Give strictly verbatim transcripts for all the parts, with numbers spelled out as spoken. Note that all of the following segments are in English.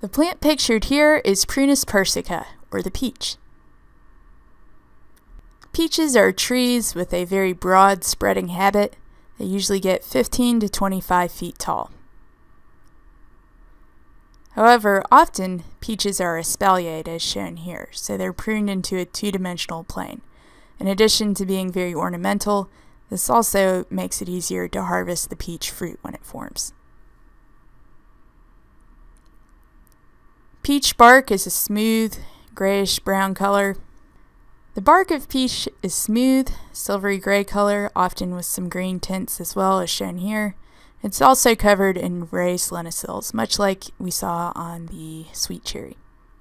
The plant pictured here is Prunus persica, or the peach. Peaches are trees with a very broad spreading habit. They usually get fifteen to twenty-five feet tall. However, often peaches are espaliered as shown here, so they're pruned into a two-dimensional plane. In addition to being very ornamental, this also makes it easier to harvest the peach fruit when it forms. Peach bark is a smooth, grayish-brown color. The bark of peach is smooth, silvery gray color, often with some green tints as well, as shown here. It's also covered in raised lenticels, much like we saw on the sweet cherry.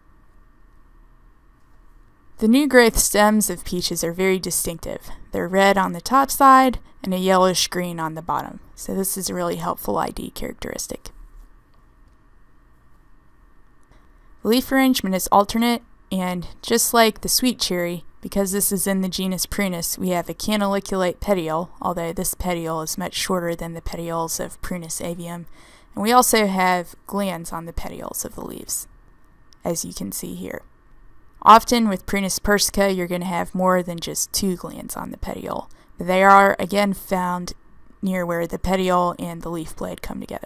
The new growth stems of peaches are very distinctive. They're red on the top side and a yellowish green on the bottom, so this is a really helpful I D characteristic. The leaf arrangement is alternate, and just like the sweet cherry, because this is in the genus Prunus, we have a canaliculate petiole, although this petiole is much shorter than the petioles of Prunus avium, and we also have glands on the petioles of the leaves, as you can see here. Often with Prunus persica, you're going to have more than just two glands on the petiole, but they are again found near where the petiole and the leaf blade come together.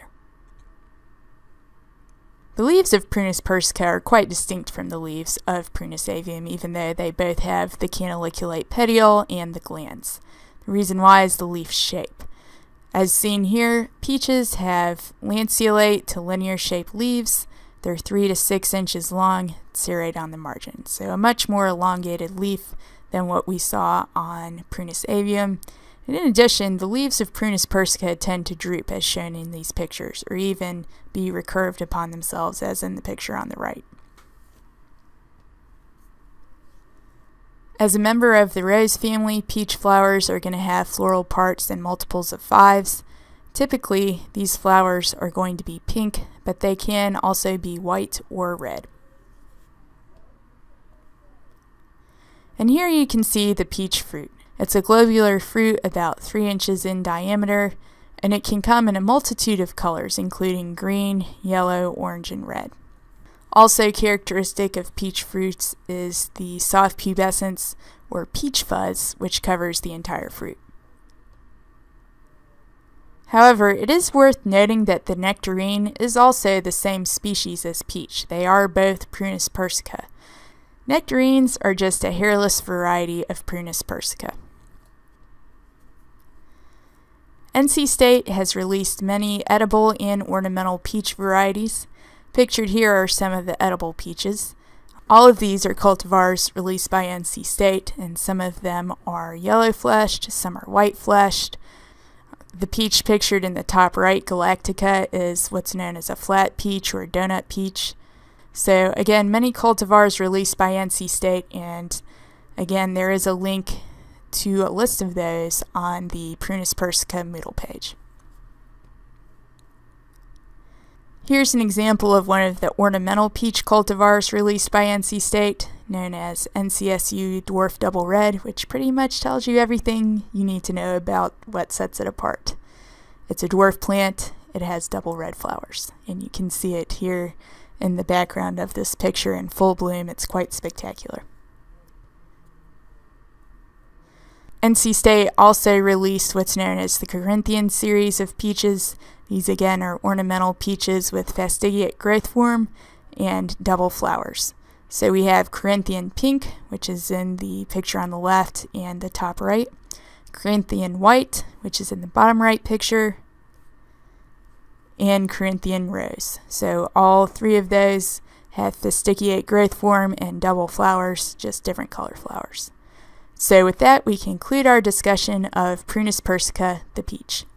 The leaves of Prunus persica are quite distinct from the leaves of Prunus avium, even though they both have the canaliculate petiole and the glands. The reason why is the leaf shape. As seen here, peaches have lanceolate to linear shaped leaves. They're three to six inches long, serrate on the margin, so a much more elongated leaf than what we saw on Prunus avium. And in addition, the leaves of Prunus persica tend to droop as shown in these pictures, or even be recurved upon themselves as in the picture on the right. As a member of the rose family, peach flowers are going to have floral parts in multiples of fives. Typically, these flowers are going to be pink, but they can also be white or red. And here you can see the peach fruit. It's a globular fruit about three inches in diameter, and it can come in a multitude of colors, including green, yellow, orange, and red. Also characteristic of peach fruits is the soft pubescence, or peach fuzz, which covers the entire fruit. However, it is worth noting that the nectarine is also the same species as peach. They are both Prunus persica. Nectarines are just a hairless variety of Prunus persica. N C State has released many edible and ornamental peach varieties. Pictured here are some of the edible peaches. All of these are cultivars released by N C State, and some of them are yellow-fleshed, some are white-fleshed. The peach pictured in the top right, Galactica, is what's known as a flat peach or a donut peach. So again, many cultivars released by N C State, and again, there is a link to a list of those on the Prunus persica Moodle page. Here's an example of one of the ornamental peach cultivars released by N C State, known as N C S U Dwarf Double Red, which pretty much tells you everything you need to know about what sets it apart. It's a dwarf plant, it has double red flowers, and you can see it here in the background of this picture in full bloom. It's quite spectacular. N C State also released what's known as the Corinthian series of peaches. These again are ornamental peaches with fastigiate growth form and double flowers. So we have Corinthian pink, which is in the picture on the left and the top right, Corinthian white, which is in the bottom right picture, and Corinthian rose. So all three of those have fastigiate growth form and double flowers, just different color flowers. So with that, we conclude our discussion of Prunus persica, the peach.